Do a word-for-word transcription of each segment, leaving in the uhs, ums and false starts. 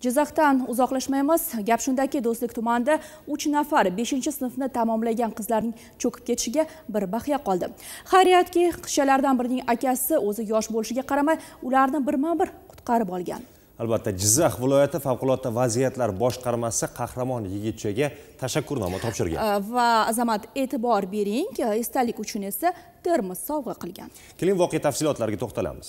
Jizzaxdan uzoqlashmaymiz. Gap shundaki, Do'stlik tumanida uch nafar beshinchi sinfni tamomlagan qizlarning cho'kib ketishiga bir baxya qoldi. Xayriyatki, qizchalardan birining akasi o'zi yosh bo'lishiga qaramay, ularni birma-bir qutqarib olgan. Albatta, Jizzax viloyati favqulodda vaziyatlar boshqarmasi qahramon yigitchaga tashakkurnoma topshirgan. Va azamat, e'tibor bering, esdalik uchun esa termos sovg'a qilgan. Keling voqea tafsilotlariga to'xtalamiz.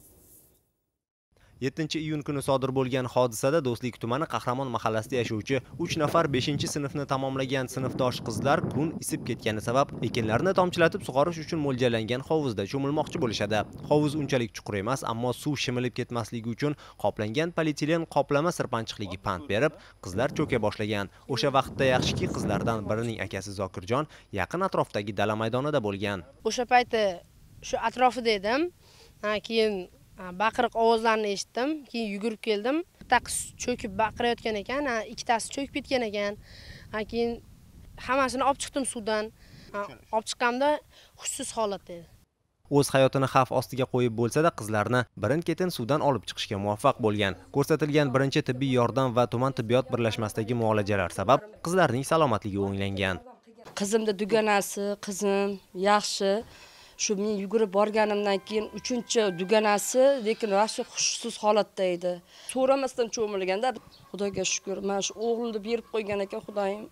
yettinchi iyun kuni sodir bo'lgan hodisada Do'stlik tumani Qahramon mahallasida yashovchi uch nafar beshinchi sinfni tamomlagan sinfdosh qizlar kun isib ketgani sabab ekinlarni tomchilatib sug'orish uchun mo'ljallangan hovuzda cho'milmoqchi bo'lishadi. Hovuz unchalik chuqur emas, ammo suv shimilib ketmasligi uchun qoplangan polietilen qoplama sirpanchiqligi pand berib, qizlar cho'ka boshlagan. O'sha vaqtda yaxshiki, qizlardan birining akasi Zokirjon yaqin atrofdagi dala maydonida bo'lgan. O'sha payti shu atrofida edim. Keyin baqiriq ovozlarni eshitdim, keyin yugurib keldim. Bitta qiz cho'kib baqirayotgan ekan, ikkitasi cho'kib ketgan ekan. Keyin hammasini olib chiqdim suvdan. Olib chiqqanimda hushsiz holatda edi. O'z hayotini xavf ostiga qo'yib bo'lsa-da, qizlarni birin-ketin suvdan olib chiqishga muvaffaq bo'lgan. Ko'rsatilgan birinchi tibbiy yordam va tuman tibbiyot birlashmasidagi muolajalar sabab qizlarning salomatligi o'nglangan. Qizimning dugonasi, qizim yaxshi. Shu men yugurib borganimdan keyin uchinchi dugonasi, lekin vaqti hushsiz holatda edi. So'ramasdan cho'milganda, Xudoga shukr, mana shu o'g'limni berib qo'ygan ekan, Xudoyim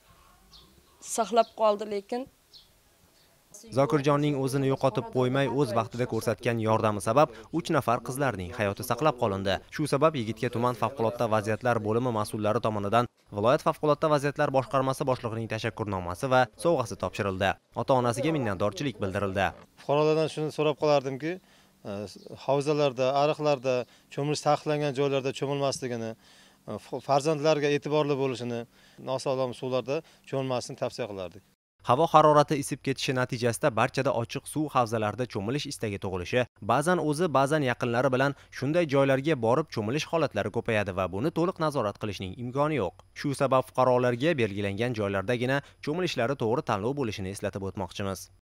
saqlab qoldi, lekin Zokirjonning o'zini yo'qotib qo'ymay, o'z vaqtida ko'rsatgan yordami sabab uch nafar qizlarning hayoti saqlab qolindi. Shu sabab yigitga tuman favqulodda vaziyatlar bo'limi mas'ullari tomonidan viloyat favqulodda vaziyatlar boshqarmasi boshlig'ining tashakkurnomasi va sovg'asi topshirildi. Ota-onasiga minnatdorchilik bildirildi. Fuqarolardan shuni so'rab qolardimki, havzalarda, ariqlarda, cho'milish taqiqlangan joylarda cho'milmasligini, farzandlarga e'tiborli bo'lishini, nosog'lom suvlarda cho'milmasini tavsiya qilardik. Havo harorati isib ketishi natijasida barchada ochiq suv havzalarida cho'milish istagi tug'ilishi, ba'zan o'zi, ba'zan yaqinlari bilan shunday joylarga borib cho'milish holatlari ko'payadi va buni to'liq nazorat qilishning imkoni yo'q. Shu sabab fuqarolarga belgilangan joylardagina cho'milishlari to'g'ri tanlov bo'lishini eslatib o'tmoqchimiz.